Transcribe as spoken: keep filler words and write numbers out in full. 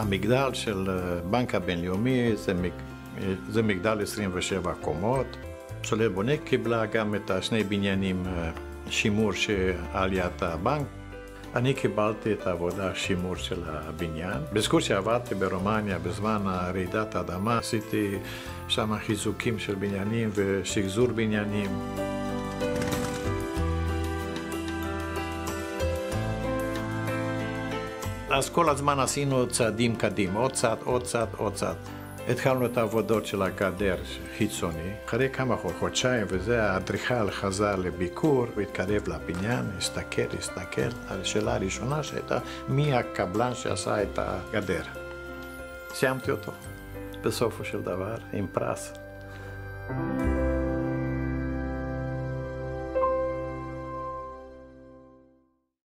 המגדל של בנק הבינלאומי זה, מג... זה מגדל עשרים ושבע קומות. סולל בונה קיבלה גם את השני בניינים שימור שעל יד הבנק. אני קיבלתי את העבודה שימור של הבניין. בזכות שעבדתי ברומניה בזמן רעידת האדמה, עשיתי שם חיזוקים של בניינים ושחזור בניינים. אז כל הזמן עשינו צעדים קדימה, עוד צעד, עוד צעד, עוד צעד. התחלנו את העבודות של הגדר חיצוני. אחרי כמה חודשיים, וזה האדריכל חזר לביקור, והתקרב לבניין, הסתכל, הסתכל. השאלה הראשונה שהייתה, מי הקבלן שעשה את הגדר? סיימתי אותו, בסופו של דבר, עם פרס.